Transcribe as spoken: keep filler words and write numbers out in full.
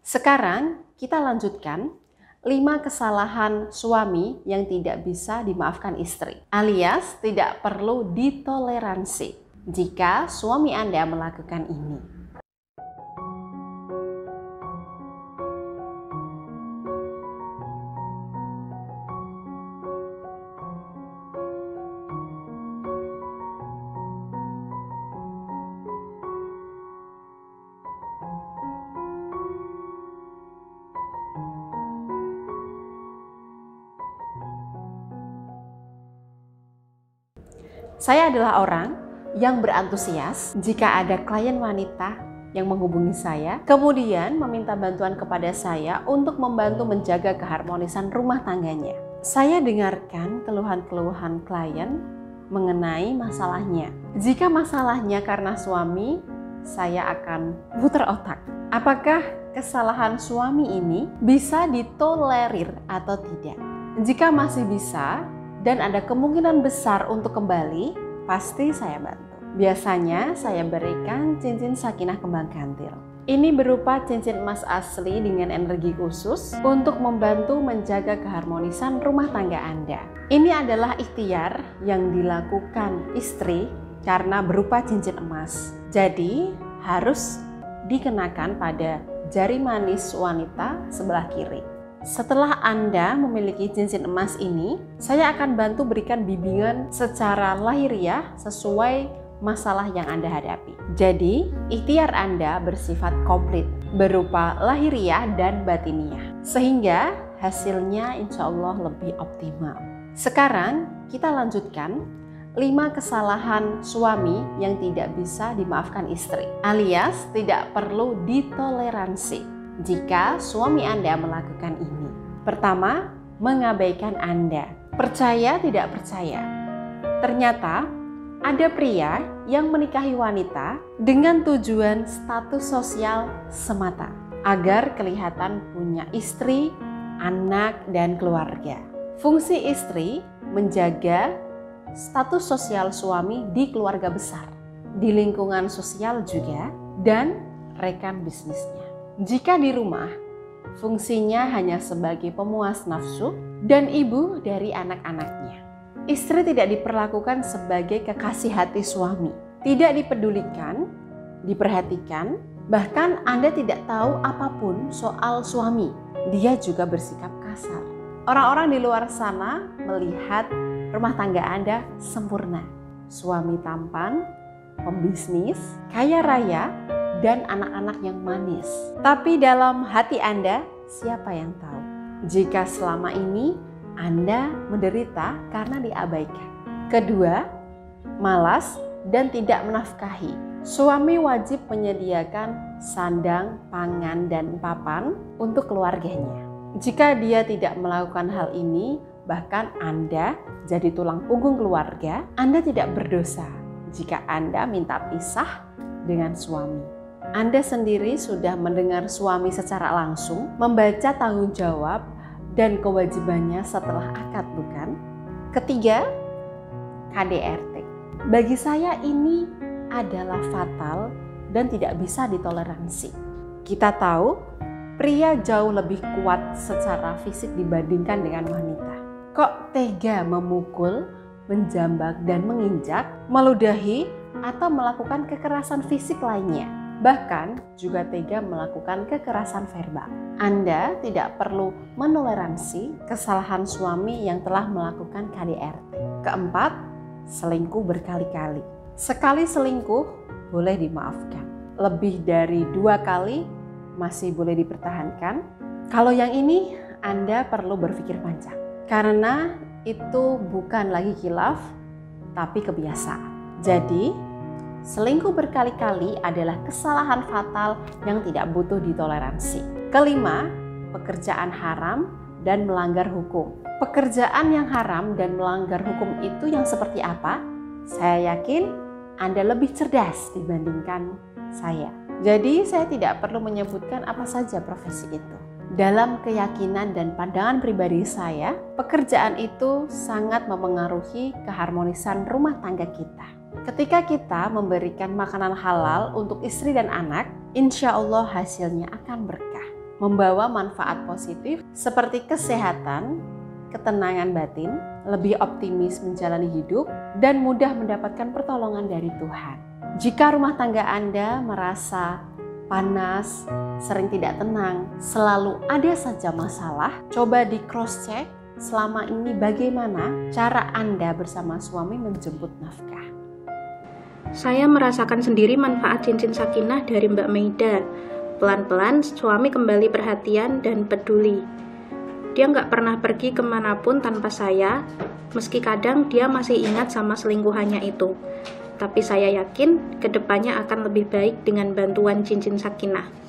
Sekarang kita lanjutkan lima kesalahan suami yang tidak bisa dimaafkan istri, alias tidak perlu ditoleransi jika suami Anda melakukan ini. Saya adalah orang yang berantusias jika ada klien wanita yang menghubungi saya, kemudian meminta bantuan kepada saya untuk membantu menjaga keharmonisan rumah tangganya. Saya dengarkan keluhan-keluhan klien mengenai masalahnya. Jika masalahnya karena suami, saya akan putar otak. Apakah kesalahan suami ini bisa ditolerir atau tidak? Jika masih bisa, dan ada kemungkinan besar untuk kembali, pasti saya bantu. Biasanya saya berikan cincin sakinah kembang kantil. Ini berupa cincin emas asli dengan energi khusus untuk membantu menjaga keharmonisan rumah tangga Anda. Ini adalah ikhtiar yang dilakukan istri karena berupa cincin emas. Jadi harus dikenakan pada jari manis wanita sebelah kiri. Setelah Anda memiliki cincin emas ini, saya akan bantu berikan bimbingan secara lahiriah sesuai masalah yang Anda hadapi. Jadi, ikhtiar Anda bersifat komplit, berupa lahiriah dan batiniah, sehingga hasilnya insya Allah lebih optimal. Sekarang kita lanjutkan lima kesalahan suami yang tidak bisa dimaafkan istri, alias tidak perlu ditoleransi jika suami Anda melakukan ini. Pertama, mengabaikan Anda. Percaya tidak percaya, ternyata ada pria yang menikahi wanita dengan tujuan status sosial semata, agar kelihatan punya istri, anak, dan keluarga. Fungsi istri menjaga status sosial suami di keluarga besar, di lingkungan sosial juga, dan rekan bisnisnya. Jika di rumah, fungsinya hanya sebagai pemuas nafsu dan ibu dari anak-anaknya. Istri tidak diperlakukan sebagai kekasih hati suami, tidak dipedulikan, diperhatikan, bahkan Anda tidak tahu apapun soal suami. Dia juga bersikap kasar. Orang-orang di luar sana melihat rumah tangga Anda sempurna. Suami tampan, pembisnis, kaya raya, dan anak-anak yang manis. Tapi dalam hati Anda, siapa yang tahu? Jika selama ini Anda menderita karena diabaikan. Kedua, malas dan tidak menafkahi. Suami wajib menyediakan sandang, pangan, dan papan untuk keluarganya. Jika dia tidak melakukan hal ini, bahkan Anda jadi tulang punggung keluarga, Anda tidak berdosa jika Anda minta pisah dengan suami. Anda sendiri sudah mendengar suami secara langsung, membaca tanggung jawab dan kewajibannya setelah akad, bukan? Ketiga, K D R T. Bagi saya ini adalah fatal dan tidak bisa ditoleransi. Kita tahu, pria jauh lebih kuat secara fisik dibandingkan dengan wanita. Kok tega memukul, menjambak, dan menginjak, meludahi, atau melakukan kekerasan fisik lainnya? Bahkan juga tega melakukan kekerasan verbal. Anda tidak perlu menoleransi kesalahan suami yang telah melakukan K D R T. Keempat, selingkuh berkali-kali. Sekali selingkuh boleh dimaafkan. Lebih dari dua kali masih boleh dipertahankan. Kalau yang ini Anda perlu berpikir panjang. Karena itu bukan lagi khilaf, tapi kebiasaan. Jadi, selingkuh berkali-kali adalah kesalahan fatal yang tidak butuh ditoleransi. Kelima, pekerjaan haram dan melanggar hukum. Pekerjaan yang haram dan melanggar hukum itu yang seperti apa? Saya yakin Anda lebih cerdas dibandingkan saya. Jadi saya tidak perlu menyebutkan apa saja profesi itu. Dalam keyakinan dan pandangan pribadi saya, pekerjaan itu sangat memengaruhi keharmonisan rumah tangga kita. Ketika kita memberikan makanan halal untuk istri dan anak, insya Allah hasilnya akan berkah. membawa manfaat positif seperti kesehatan, ketenangan batin, lebih optimis menjalani hidup, dan mudah mendapatkan pertolongan dari Tuhan. Jika rumah tangga Anda merasa panas, sering tidak tenang, selalu ada saja masalah, coba di cross check selama ini bagaimana cara Anda bersama suami menjemput nafkah. Saya merasakan sendiri manfaat cincin sakinah dari Mbak Maida. Pelan-pelan suami kembali perhatian dan peduli. Dia nggak pernah pergi kemanapun tanpa saya, meski kadang dia masih ingat sama selingkuhannya itu. Tapi saya yakin kedepannya akan lebih baik dengan bantuan cincin sakinah.